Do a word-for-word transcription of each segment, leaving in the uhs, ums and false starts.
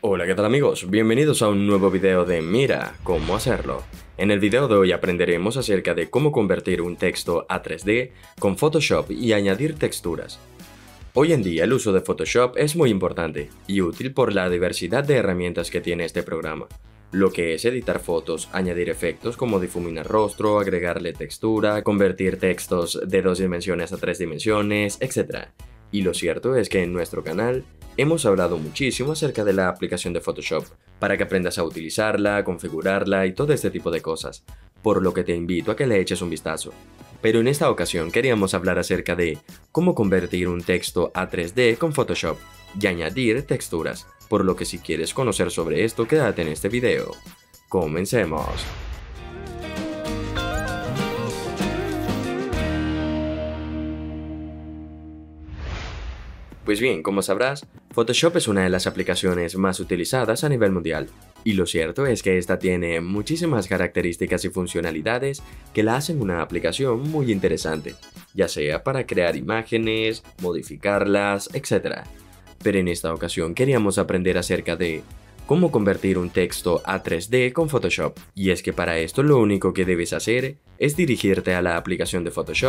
Hola, ¿qué tal amigos? Bienvenidos a un nuevo video de Mira cómo hacerlo. En el video de hoy aprenderemos acerca de cómo convertir un texto a tres D con Photoshop y añadir texturas. Hoy en día el uso de Photoshop es muy importante y útil por la diversidad de herramientas que tiene este programa, lo que es editar fotos, añadir efectos como difuminar rostro, agregarle textura, convertir textos de dos dimensiones a tres dimensiones, etcétera. Y lo cierto es que en nuestro canal hemos hablado muchísimo acerca de la aplicación de Photoshop, para que aprendas a utilizarla, configurarla y todo este tipo de cosas, por lo que te invito a que le eches un vistazo. Pero en esta ocasión queríamos hablar acerca de cómo convertir un texto a tres D con Photoshop y añadir texturas, por lo que si quieres conocer sobre esto quédate en este video. Comencemos. Pues bien, como sabrás, Photoshop es una de las aplicaciones más utilizadas a nivel mundial, y lo cierto es que esta tiene muchísimas características y funcionalidades que la hacen una aplicación muy interesante, ya sea para crear imágenes, modificarlas, etcétera. Pero en esta ocasión queríamos aprender acerca de cómo convertir un texto a tres D con Photoshop, y es que para esto lo único que debes hacer es dirigirte a la aplicación de Photoshop.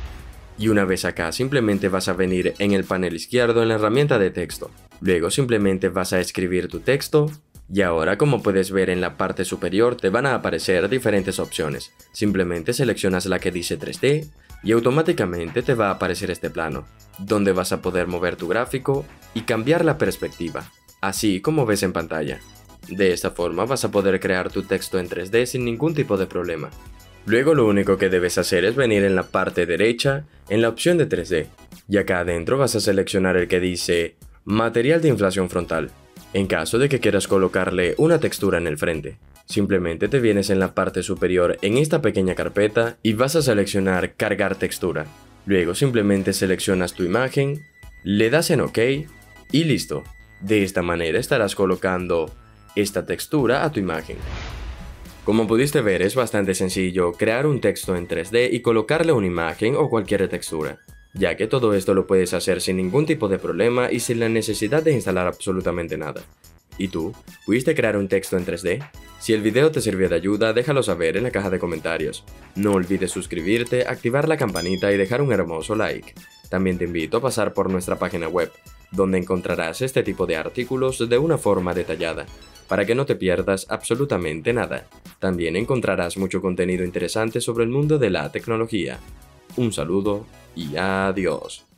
Y una vez acá simplemente vas a venir en el panel izquierdo en la herramienta de texto. Luego simplemente vas a escribir tu texto. Y ahora, como puedes ver en la parte superior, te van a aparecer diferentes opciones. Simplemente seleccionas la que dice tres D y automáticamente te va a aparecer este plano, donde vas a poder mover tu gráfico y cambiar la perspectiva, así como ves en pantalla. De esta forma vas a poder crear tu texto en tres D sin ningún tipo de problema. Luego lo único que debes hacer es venir en la parte derecha, en la opción de tres D, y acá adentro vas a seleccionar el que dice Material de inflación frontal, en caso de que quieras colocarle una textura en el frente. Simplemente te vienes en la parte superior en esta pequeña carpeta y vas a seleccionar Cargar textura. Luego simplemente seleccionas tu imagen, le das en OK y listo. De esta manera estarás colocando esta textura a tu imagen. Como pudiste ver, es bastante sencillo crear un texto en tres D y colocarle una imagen o cualquier textura, ya que todo esto lo puedes hacer sin ningún tipo de problema y sin la necesidad de instalar absolutamente nada. ¿Y tú? ¿Pudiste crear un texto en tres D? Si el video te sirvió de ayuda, déjalo saber en la caja de comentarios. No olvides suscribirte, activar la campanita y dejar un hermoso like. También te invito a pasar por nuestra página web, donde encontrarás este tipo de artículos de una forma detallada, para que no te pierdas absolutamente nada. También encontrarás mucho contenido interesante sobre el mundo de la tecnología. Un saludo y adiós.